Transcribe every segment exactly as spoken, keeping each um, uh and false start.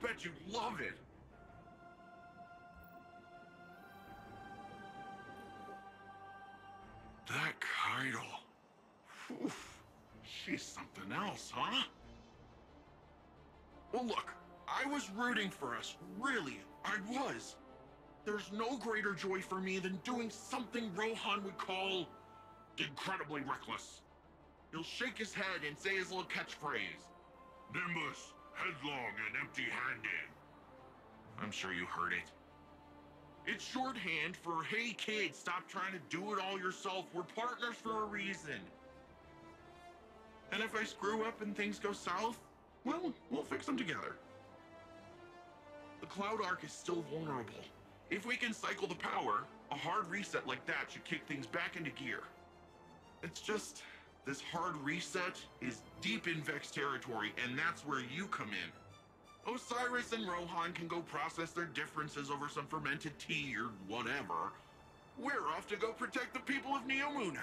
bet you'd love it. That Keitel. Oof. She's something else, huh? Well, look, I was rooting for us. Really, I was. There's no greater joy for me than doing something Rohan would call incredibly reckless. He'll shake his head and say his little catchphrase. Nimbus, headlong and empty-handed. I'm sure you heard it. It's shorthand for, hey kid, stop trying to do it all yourself. We're partners for a reason. And if I screw up and things go south, well, we'll fix them together. The Cloud Ark is still vulnerable. If we can cycle the power, a hard reset like that should kick things back into gear. It's just, this hard reset is deep in Vex territory, and that's where you come in. Osiris and Rohan can go process their differences over some fermented tea or whatever. We're off to go protect the people of Neomuna.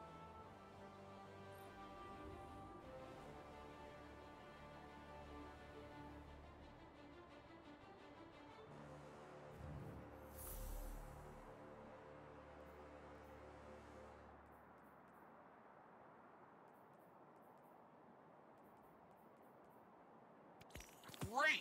Great!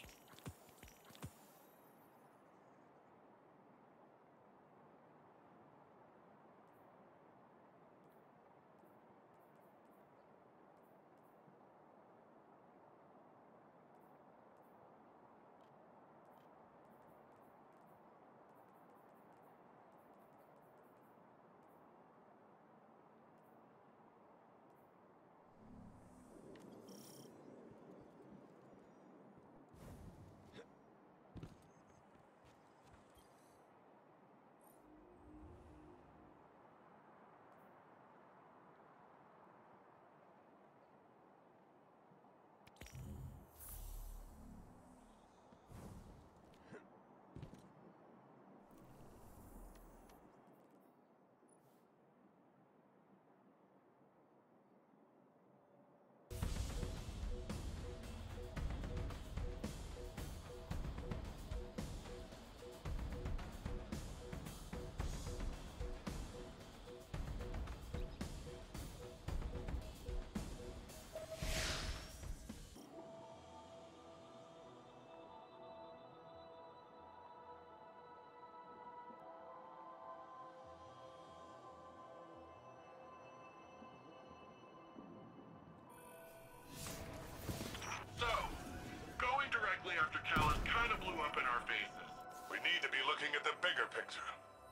So, going directly after Calus kind of blew up in our faces. We need to be looking at the bigger picture.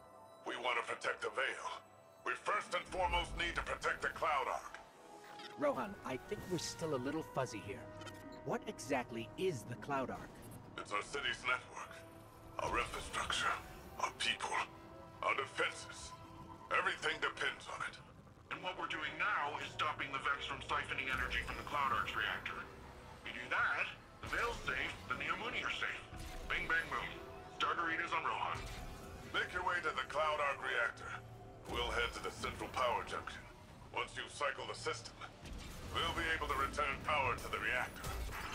We want to protect the Veil. We first and foremost need to protect the Cloud Ark. Rohan, I think we're still a little fuzzy here. What exactly is the Cloud Ark? It's our city's network. Our infrastructure. Our people. Our defenses. Everything depends on it. And what we're doing now is stopping the Vex from siphoning energy from the Cloud Ark's reactor. We do that, the Veil's safe, the Neomuni are safe. Bang, bang, boom. Starteritas on Rohan. Make your way to the Cloud Ark reactor. We'll head to the central power junction. Once you cycle the system, we'll be able to return power to the reactor.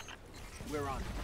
We're on it.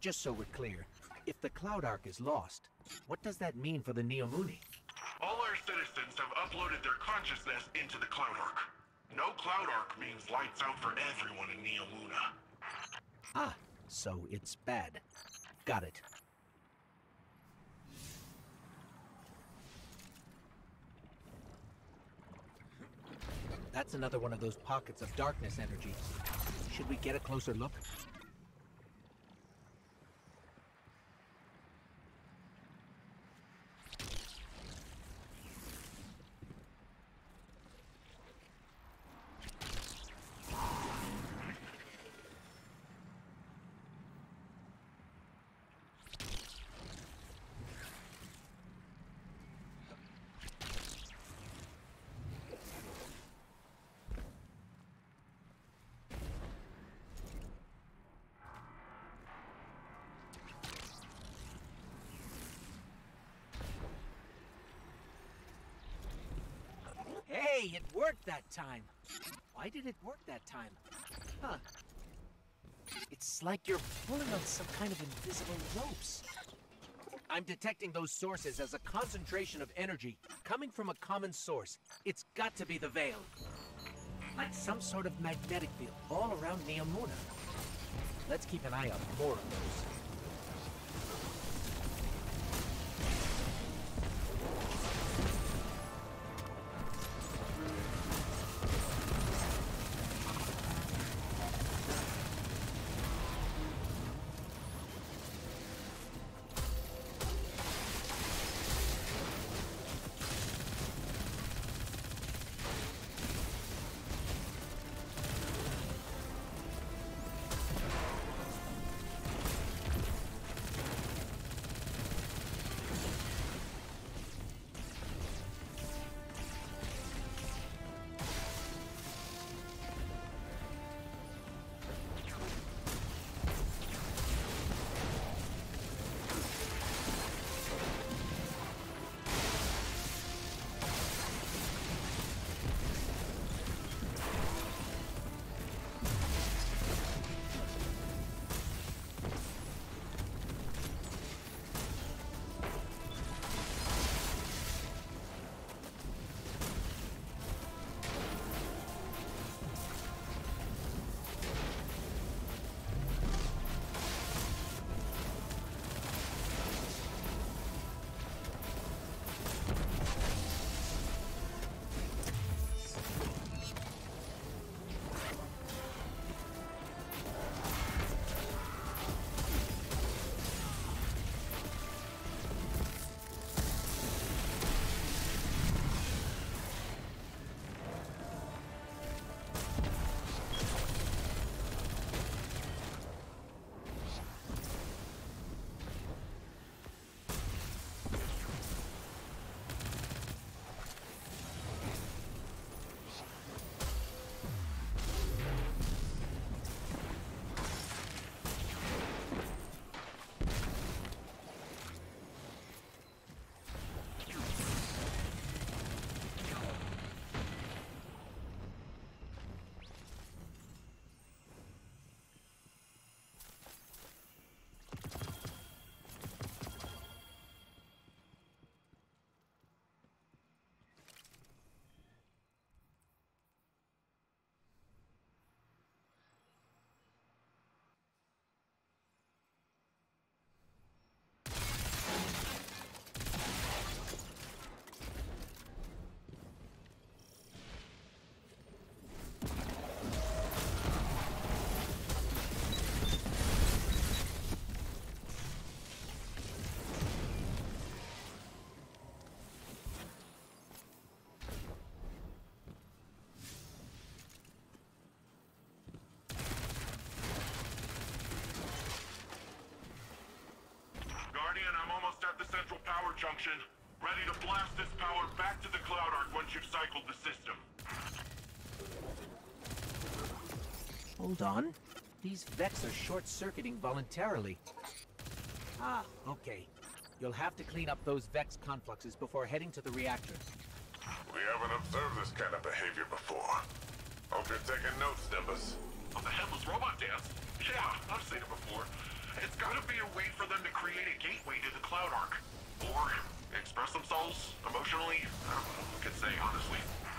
just so we're clear, if the Cloud Ark is lost, what does that mean for the Neomuni? All our citizens have uploaded their consciousness into the Cloud Ark. No Cloud Ark means lights out for everyone in Neomuna. Ah, so it's bad. Got it. That's another one of those pockets of darkness energy. Should we get a closer look? Hey, it worked that time. Why did it work that time? Huh. It's like you're pulling on some kind of invisible ropes. I'm detecting those sources as a concentration of energy coming from a common source. It's got to be the Veil. Like some sort of magnetic field all around Neomuna. Let's keep an eye out for more of those. at the central power junction, ready to blast this power back to the Cloud Ark once you've cycled the system. Hold on. These Vex are short-circuiting voluntarily. Ah, okay. You'll have to clean up those Vex confluxes before heading to the reactors. We haven't observed this kind of behavior before. Hope you're taking notes, Nimbus. On the Headless Robot Dance? Yeah, I've seen it before. It's gotta be a way for them to create a gateway to the Cloud Arc. Or express themselves emotionally. I don't know who could say, honestly.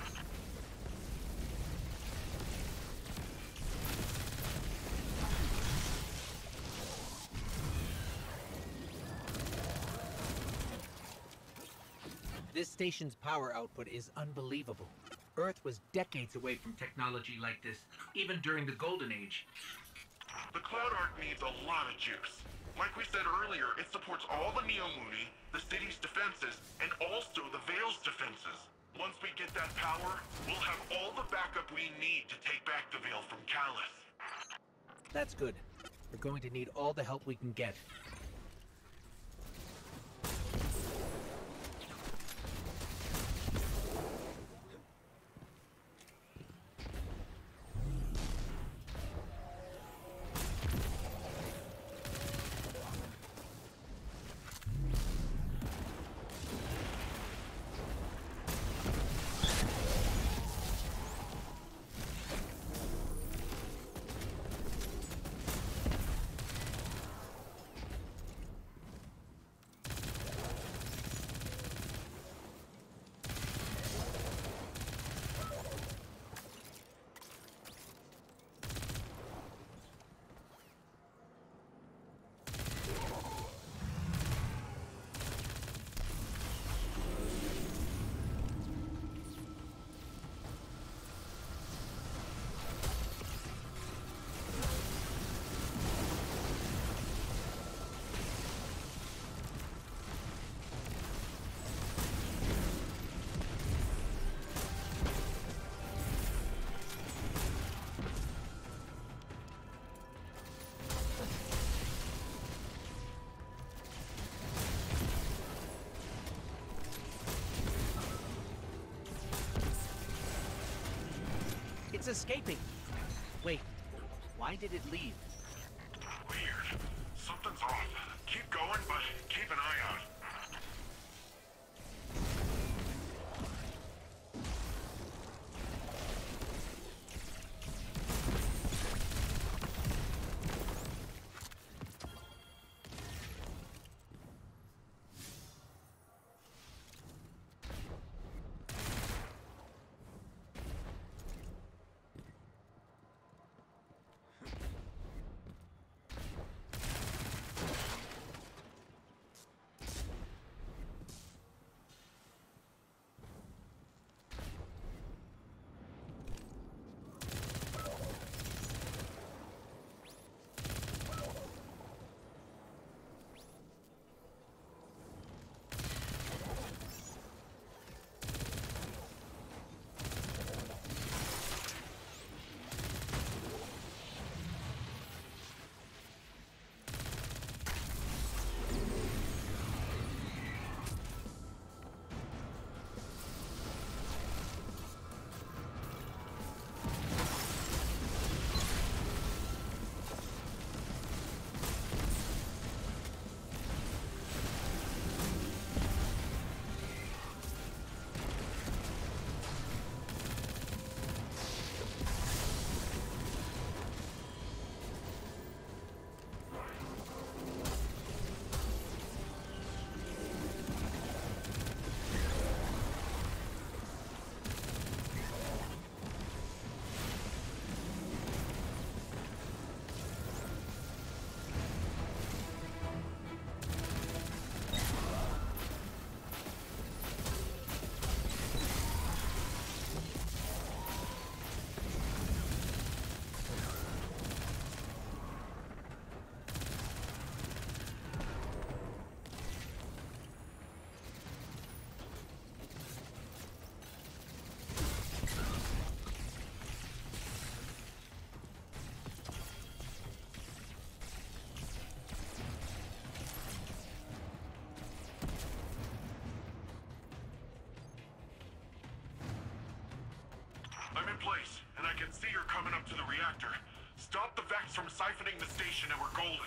This station's power output is unbelievable. Earth was decades away from technology like this, even during the Golden Age. The Cloud Arc needs a lot of juice. Like we said earlier, it supports all the Neomuni, the city's defenses, and also the Vale's defenses. Once we get that power, we'll have all the backup we need to take back the Vale from Callus. That's good. We're going to need all the help we can get. It's escaping. Wait, why did it leave? Weird. Something's off. Keep going, but keep an eye out. I'm in place, and I can see you're coming up to the reactor. Stop the Vex from siphoning the station and we're golden.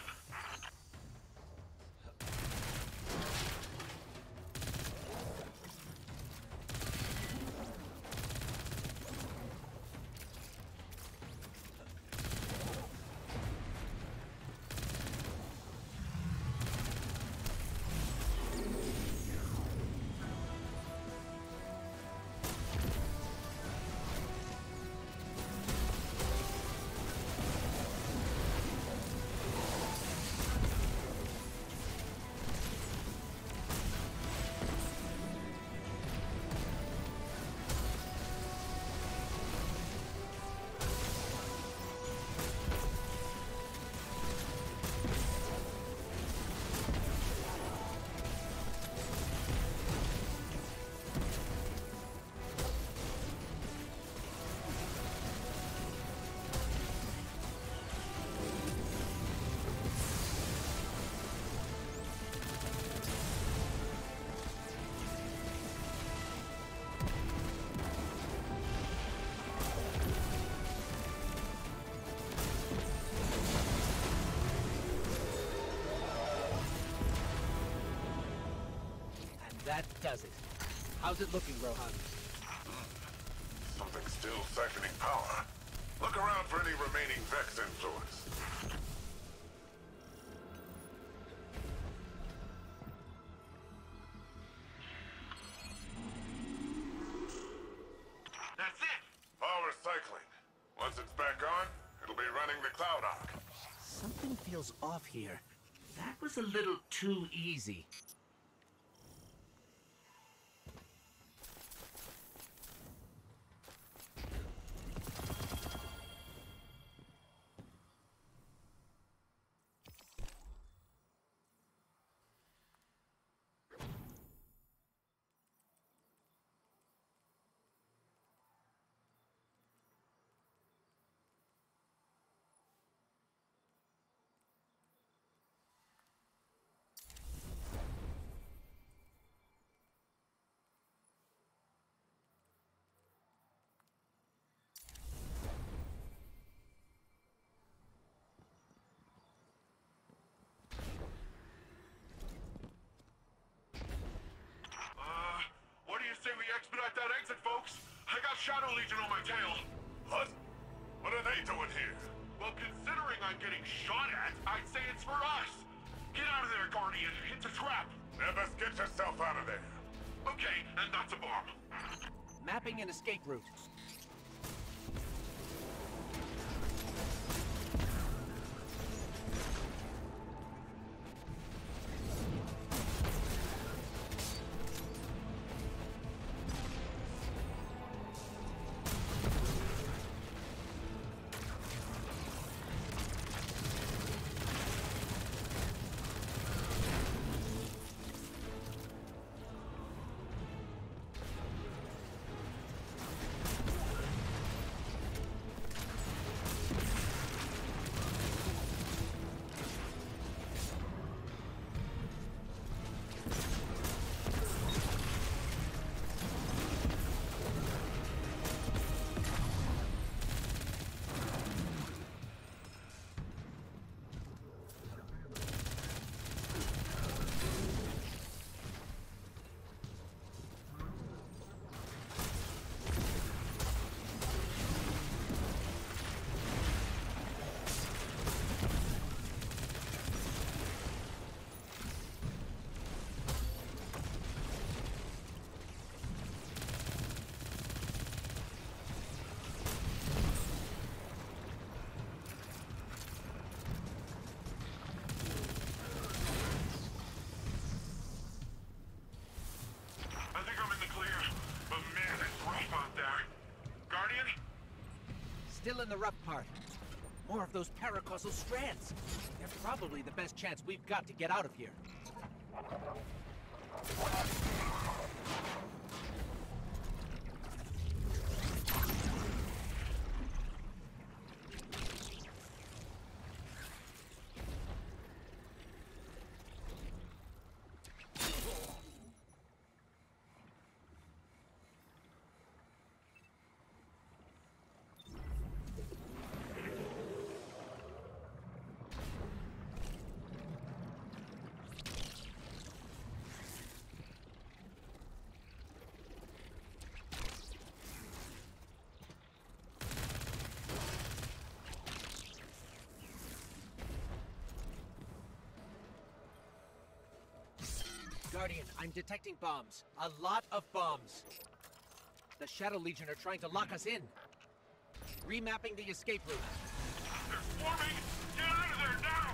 That does it. How's it looking, Rohan? Something still siphoning power. Look around for any remaining Vex influence. That's it! Power cycling. Once it's back on, it'll be running the Cloud Arc. Something feels off here. That was a little too easy. Uh, what do you say we expedite that exit, folks? I got Shadow Legion on my tail. What? What are they doing here? Well, considering I'm getting shot at, I'd say it's for us. Get out of there, Guardian. It's a trap. Nebus, get yourself out of there. Okay, and that's a bomb. Mapping an escape route. I think I'm in the clear. But man, it's rough out there. Guardian? Still in the rough part. More of those paracausal strands. They're probably the best chance we've got to get out of here. Guardian, I'm detecting bombs. A lot of bombs. The Shadow Legion are trying to lock us in. Remapping the escape route. They're swarming! Get out of there now!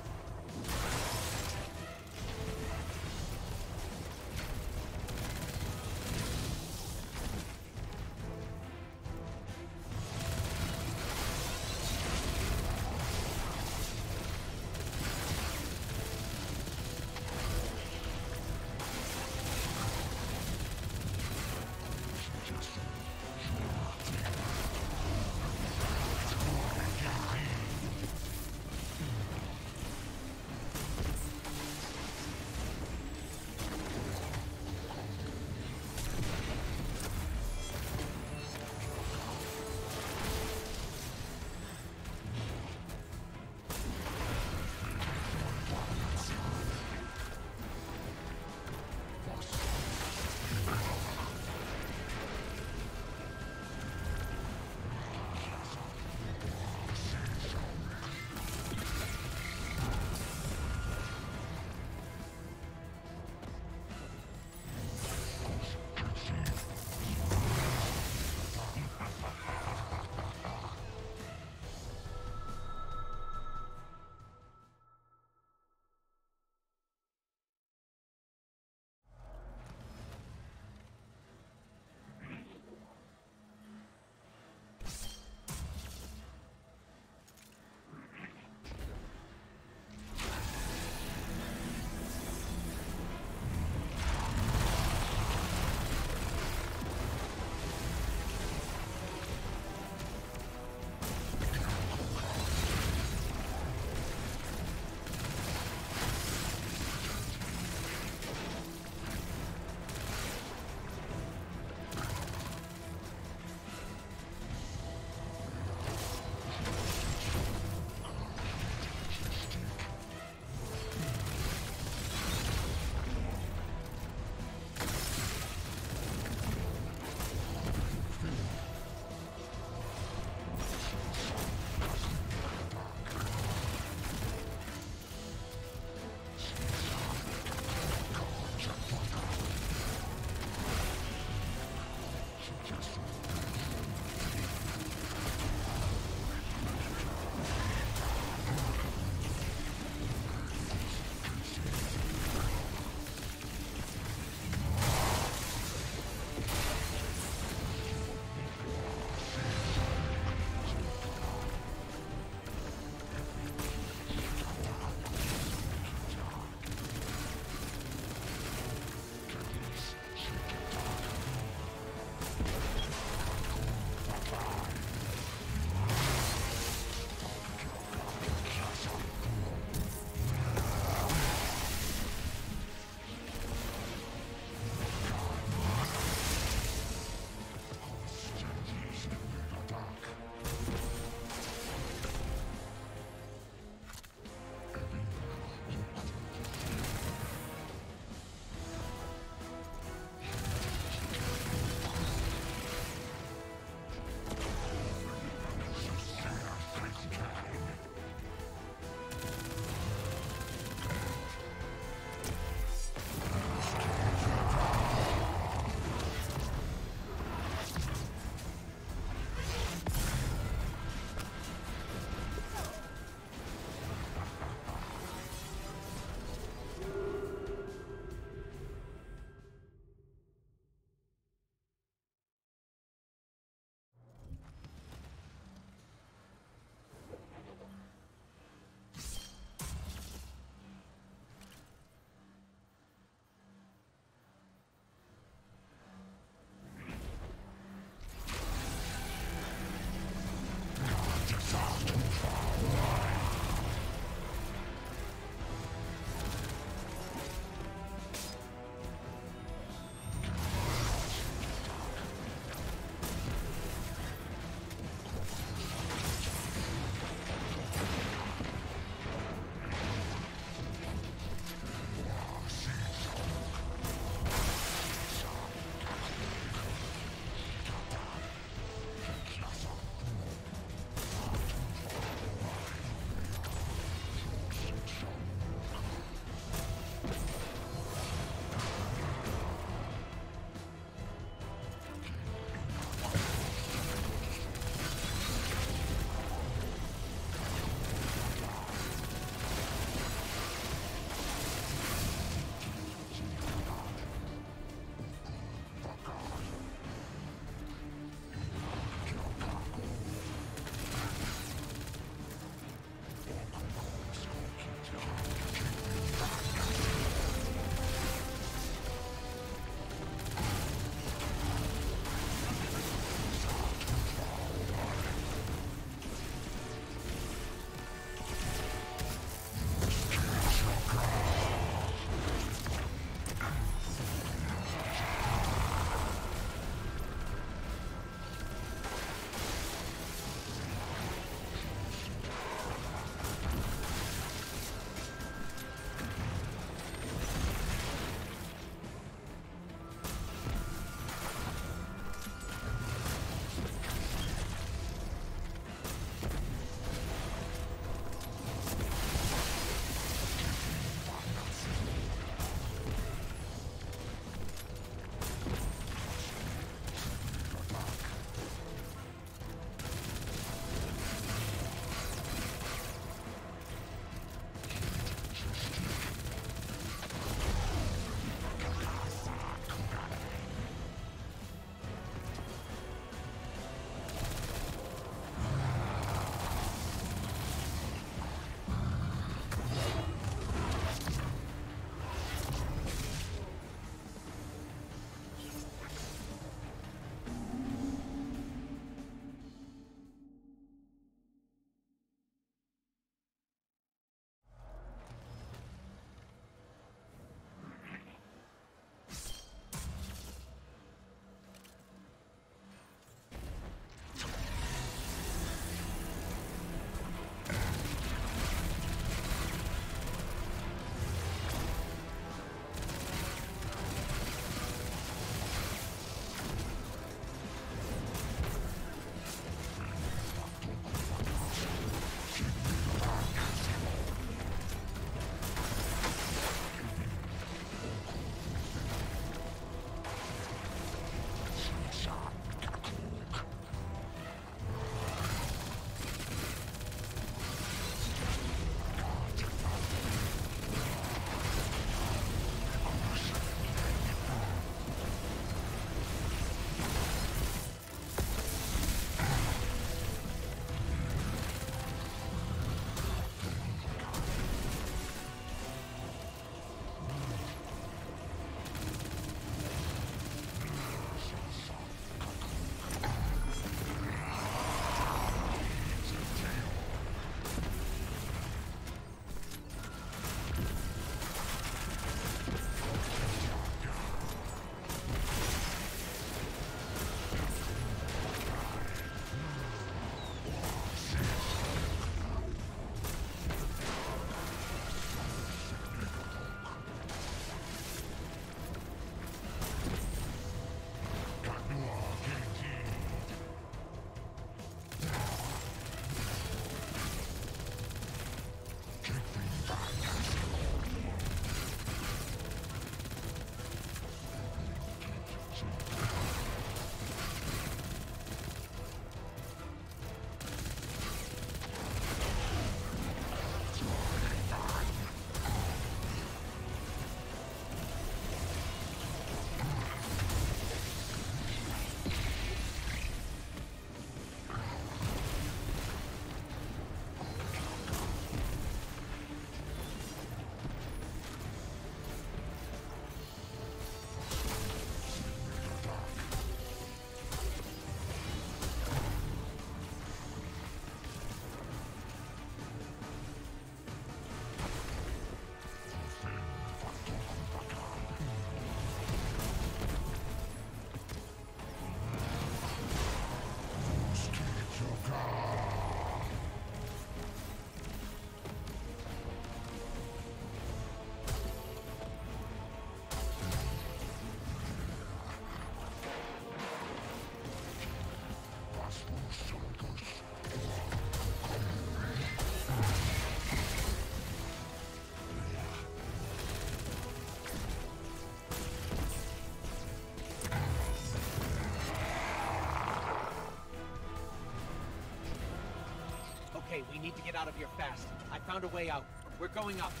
Okay, we need to get out of here fast. I found a way out. We're going up.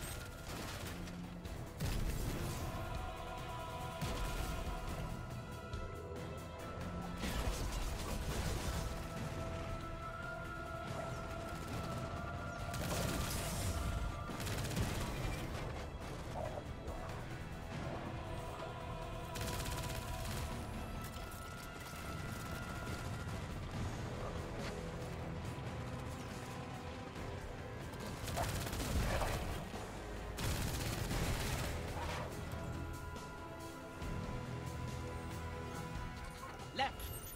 Left.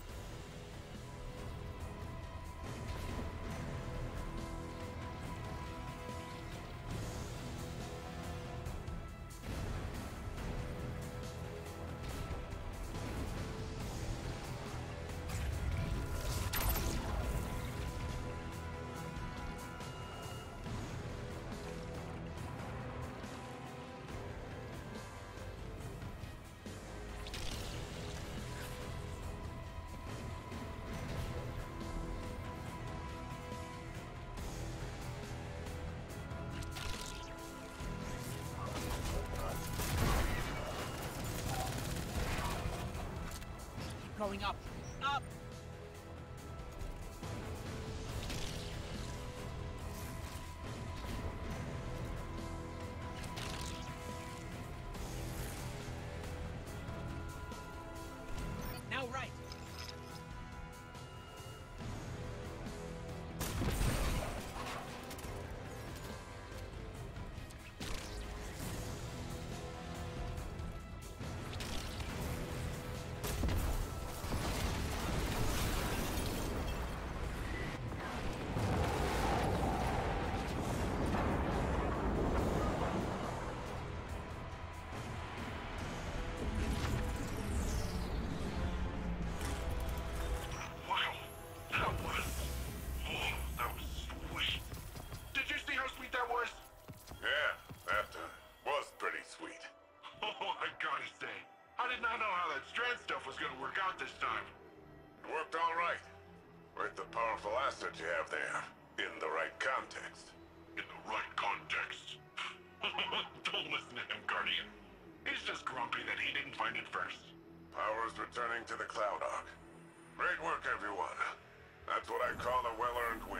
Going up. Up! Now right. This time. It worked all right. With the powerful asset you have there, in the right context. In the right context. Don't listen to him, Guardian. He's just grumpy that he didn't find it first. Power's returning to the Cloud Ark. Great work, everyone. That's what I call a well-earned